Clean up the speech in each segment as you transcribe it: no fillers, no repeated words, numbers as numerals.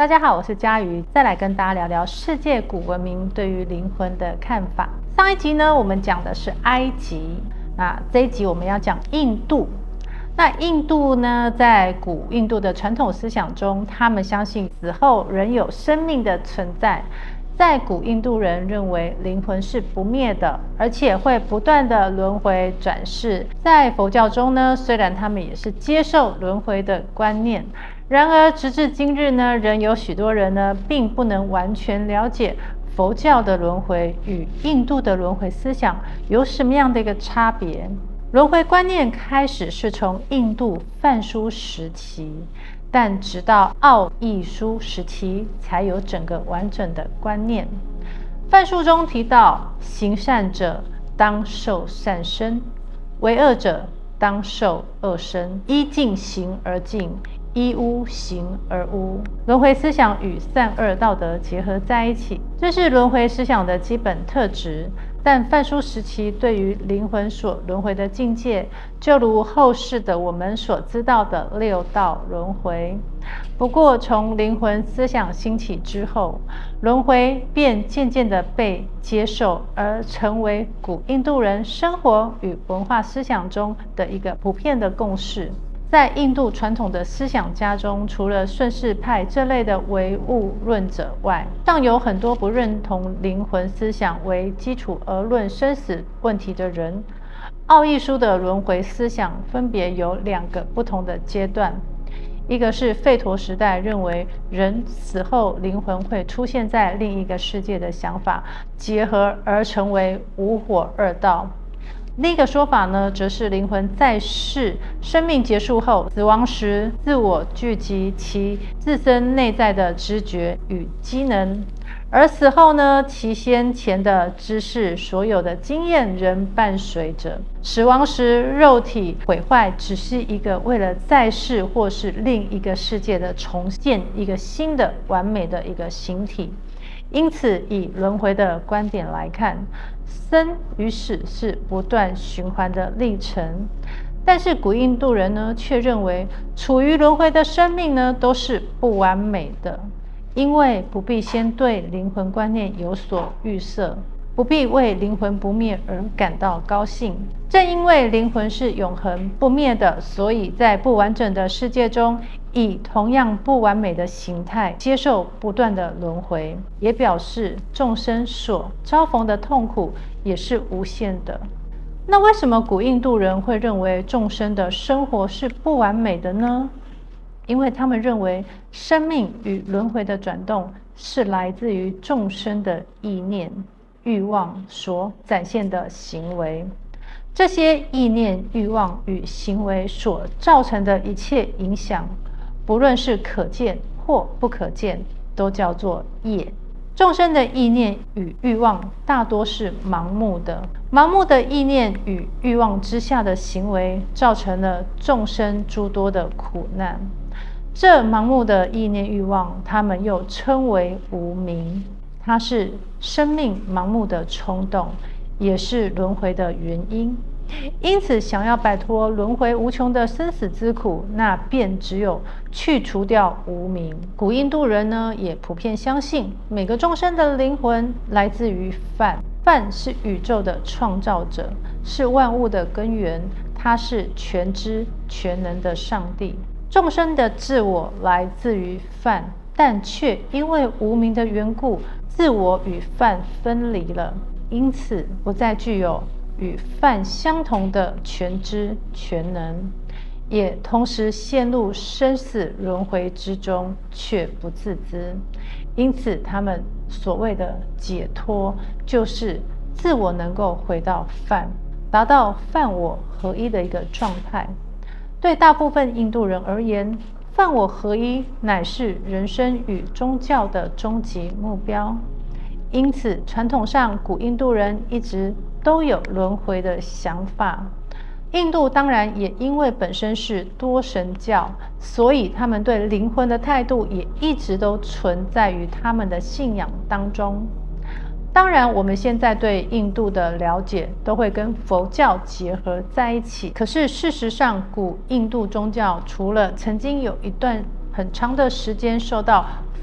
大家好，我是佳瑜，再来跟大家聊聊世界古文明对于灵魂的看法。上一集呢，我们讲的是埃及，那这一集我们要讲印度。那印度呢，在古印度的传统思想中，他们相信死后仍有生命的存在。在古印度人认为灵魂是不灭的，而且会不断的轮回转世。在佛教中呢，虽然他们也是接受轮回的观念，然而直至今日呢，仍有许多人呢，并不能完全了解佛教的轮回与印度的轮回思想有什么样的一个差别。轮回观念开始是从印度梵书时期，但直到奥义书时期才有整个完整的观念。梵书中提到，行善者当受善身，为恶者当受恶身，依境行而境，依污行而污。轮回思想与善恶道德结合在一起，这是轮回思想的基本特质。但梵书时期对于灵魂所轮回的境界，就如后世的我们所知道的六道轮回。不过，从灵魂思想兴起之后，轮回便渐渐的被接受，而成为古印度人生活与文化思想中的一个普遍的共识。在印度传统的思想家中，除了顺世派这类的唯物论者外，尚有很多不认同灵魂思想为基础而论生死问题的人。奥义书的轮回思想分别有两个不同的阶段，一个是吠陀时代认为人死后灵魂会出现在另一个世界的想法，结合而成为无火二道。另一个说法呢，则是灵魂在世生命结束后，死亡时自我聚集其自身内在的知觉与机能，而死后呢，其先前的知识所有的经验仍伴随着。死亡时肉体毁坏只是一个为了在世或是另一个世界的重建一个新的完美的一个形体。因此，以轮回的观点来看，生与死是不断循环的历程。但是古印度人呢，却认为处于轮回的生命呢，都是不完美的，因为不必先对灵魂观念有所预设，不必为灵魂不灭而感到高兴。正因为灵魂是永恒不灭的，所以在不完整的世界中，以同样不完美的形态接受不断的轮回，也表示众生所遭逢的痛苦也是无限的。那为什么古印度人会认为众生的生活是不完美的呢？因为他们认为生命与轮回的转动是来自于众生的意念、欲望所展现的行为。这些意念、欲望与行为所造成的一切影响，不论是可见或不可见，都叫做业。众生的意念与欲望大多是盲目的，盲目的意念与欲望之下的行为，造成了众生诸多的苦难。这盲目的意念欲望，他们又称为无明，它是生命盲目的冲动，也是轮回的原因。因此，想要摆脱轮回无穷的生死之苦，那便只有去除掉无明。古印度人呢，也普遍相信每个众生的灵魂来自于梵，梵是宇宙的创造者，是万物的根源，他是全知全能的上帝。众生的自我来自于梵，但却因为无明的缘故，自我与梵分离了，因此不再具有与梵相同的全知全能，也同时陷入生死轮回之中，却不自知。因此，他们所谓的解脱，就是自我能够回到梵，达到梵我合一的一个状态。对大部分印度人而言，梵我合一乃是人生与宗教的终极目标。因此，传统上古印度人一直都有轮回的想法。印度当然也因为本身是多神教，所以他们对灵魂的态度也一直都存在于他们的信仰当中。当然，我们现在对印度的了解都会跟佛教结合在一起。可是事实上，古印度宗教除了曾经有一段很长的时间受到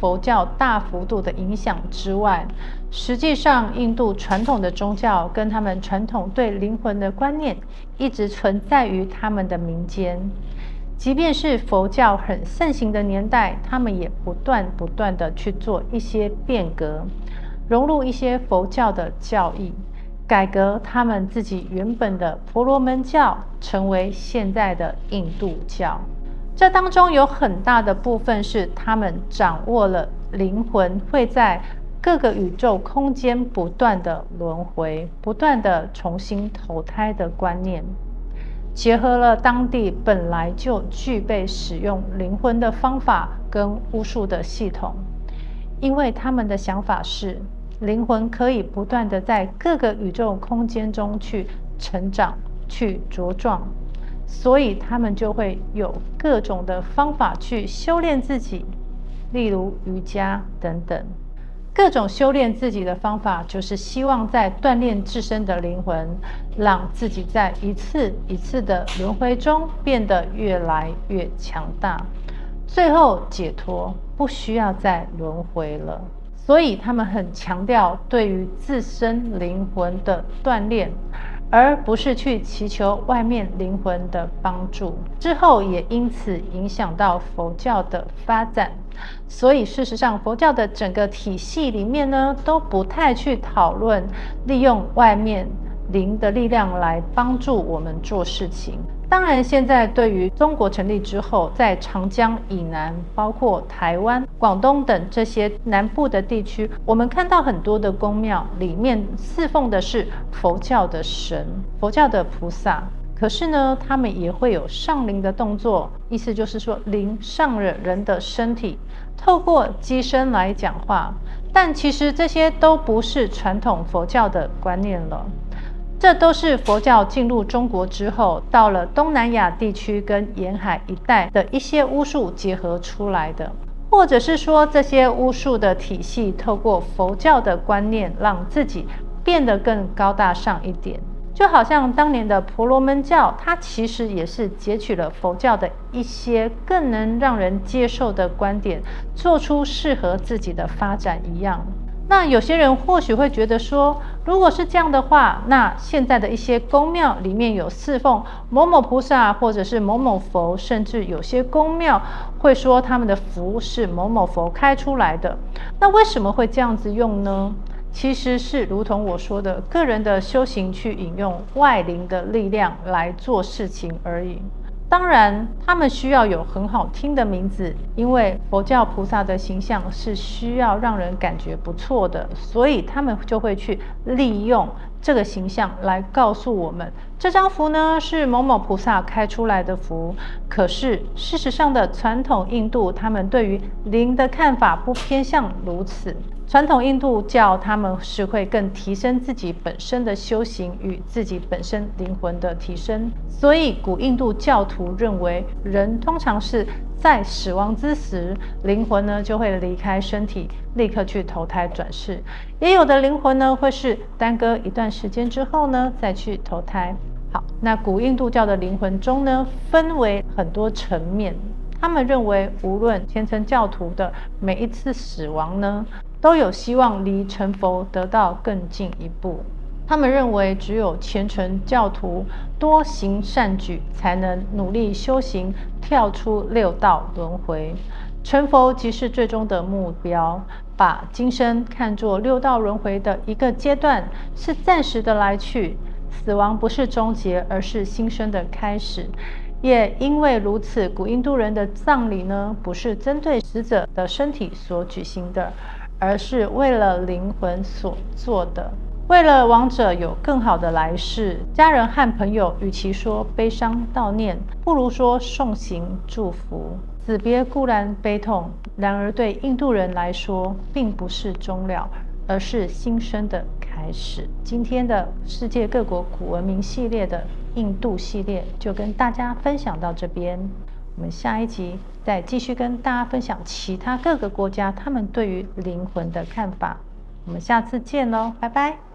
佛教大幅度的影响之外，实际上印度传统的宗教跟他们传统对灵魂的观念一直存在于他们的民间。即便是佛教很盛行的年代，他们也不断的去做一些变革，融入一些佛教的教义，改革他们自己原本的婆罗门教，成为现在的印度教。这当中有很大的部分是他们掌握了灵魂会在各个宇宙空间不断的轮回，不断的重新投胎的观念，结合了当地本来就具备使用灵魂的方法跟巫术的系统。因为他们的想法是灵魂可以不断的在各个宇宙空间中去成长，去茁壮，所以他们就会有各种的方法去修炼自己，例如瑜伽等等。各种修炼自己的方法，就是希望在锻炼自身的灵魂，让自己在一次一次的轮回中变得越来越强大，最后解脱，不需要再轮回了。所以他们很强调对于自身灵魂的锻炼，而不是去祈求外面灵魂的帮助。之后也因此影响到佛教的发展。所以事实上，佛教的整个体系里面呢，都不太去讨论利用外面灵的力量来帮助我们做事情。当然，现在对于中国成立之后，在长江以南，包括台湾、广东等这些南部的地区，我们看到很多的宫庙里面侍奉的是佛教的神、佛教的菩萨。可是呢，他们也会有上灵的动作，意思就是说，灵上了人的身体，透过机身来讲话。但其实这些都不是传统佛教的观念了。这都是佛教进入中国之后，到了东南亚地区跟沿海一带的一些巫术结合出来的，或者是说这些巫术的体系透过佛教的观念，让自己变得更高大上一点。就好像当年的婆罗门教，它其实也是截取了佛教的一些更能让人接受的观点，做出适合自己的发展一样。那有些人或许会觉得说，如果是这样的话，那现在的一些宫庙里面有侍奉某某菩萨或者是某某佛，甚至有些宫庙会说他们的符是某某佛开出来的，那为什么会这样子用呢？其实是如同我说的，个人的修行去引用外灵的力量来做事情而已。当然，他们需要有很好听的名字，因为佛教菩萨的形象是需要让人感觉不错的，所以他们就会去利用这个形象来告诉我们，这张符呢是某某菩萨开出来的符。可是事实上的传统印度，他们对于灵的看法不偏向如此。传统印度教他们是会更提升自己本身的修行与自己本身灵魂的提升，所以古印度教徒认为人通常是在死亡之时，灵魂呢就会离开身体，立刻去投胎转世。也有的灵魂呢会是耽搁一段时间之后呢再去投胎。好，那古印度教的灵魂中呢分为很多层面，他们认为无论虔诚教徒的每一次死亡呢，都有希望离成佛得到更进一步。他们认为只有虔诚教徒多行善举，才能努力修行，跳出六道轮回。成佛即是最终的目标，把今生看作六道轮回的一个阶段，是暂时的来去。死亡不是终结，而是新生的开始。也因为如此，古印度人的葬礼呢，不是针对死者的身体所举行的，而是为了灵魂所做的。为了亡者有更好的来世，家人和朋友与其说悲伤悼念，不如说送行祝福。死别固然悲痛，然而对印度人来说，并不是终了，而是新生的开始。今天的世界各国古文明系列的印度系列就跟大家分享到这边，我们下一集再继续跟大家分享其他各个国家他们对于灵魂的看法。我们下次见喽，拜拜。